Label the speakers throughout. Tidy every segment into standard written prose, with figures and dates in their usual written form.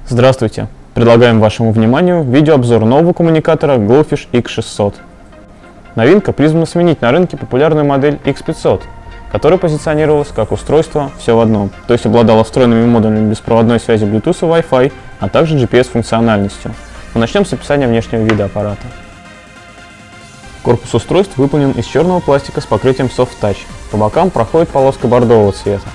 Speaker 1: Здравствуйте! Предлагаем вашему вниманию видеообзор нового коммуникатора Glowfish X600. Новинка призвана сменить на рынке популярную модель X500, которая позиционировалась как устройство «все в одном», то есть обладала встроенными модулями беспроводной связи Bluetooth и Wi-Fi, а также GPS-функциональностью. Но начнем с описания внешнего вида аппарата. Корпус устройств выполнен из черного пластика с покрытием Soft Touch. По бокам проходит полоска бордового цвета.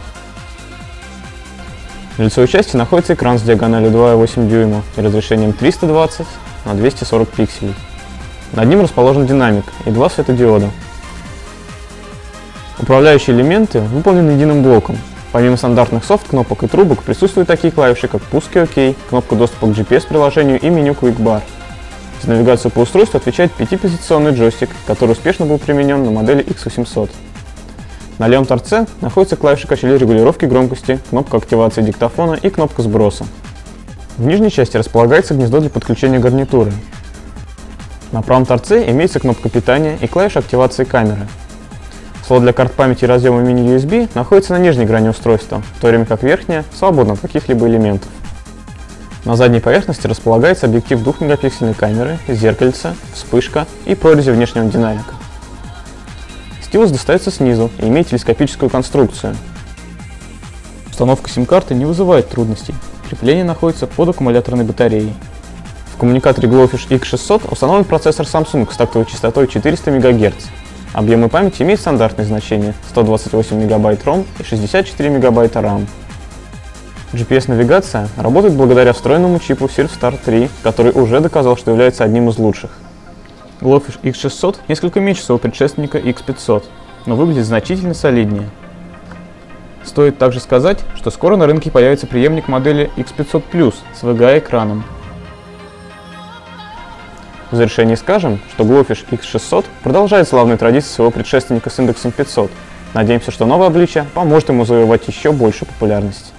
Speaker 1: В лицевой части находится экран с диагональю 2,8 дюйма и разрешением 320 на 240 пикселей. Над ним расположен динамик и два светодиода. Управляющие элементы выполнены единым блоком. Помимо стандартных софт-кнопок и трубок присутствуют такие клавиши, как пуск и ОК, кнопка доступа к GPS-приложению и меню Quick Bar. За навигацию по устройству отвечает 5-позиционный джойстик, который успешно был применен на модели X800. На левом торце находятся клавиши качели регулировки громкости, кнопка активации диктофона и кнопка сброса. В нижней части располагается гнездо для подключения гарнитуры. На правом торце имеется кнопка питания и клавиша активации камеры. Слот для карт памяти и разъема mini-USB находится на нижней грани устройства, в то время как верхняя свободна от каких-либо элементов. На задней поверхности располагается объектив 2-мегапиксельной камеры, зеркальце, вспышка и прорези внешнего динамика. Стилус достается снизу и имеет телескопическую конструкцию. Установка сим-карты не вызывает трудностей. Крепление находится под аккумуляторной батареей. В коммуникаторе Glowfish X600 установлен процессор Samsung с тактовой частотой 400 МГц. Объемы памяти имеют стандартные значения 128 МБ ROM и 64 МБ RAM. GPS-навигация работает благодаря встроенному чипу Surfstar 3, который уже доказал, что является одним из лучших. Glowfish X600 несколько меньше своего предшественника X500, но выглядит значительно солиднее. Стоит также сказать, что скоро на рынке появится преемник модели X500 Plus с VGA-экраном. В завершении скажем, что Glowfish X600 продолжает славную традицию своего предшественника с индексом 500. Надеемся, что новое обличие поможет ему завоевать еще больше популярности.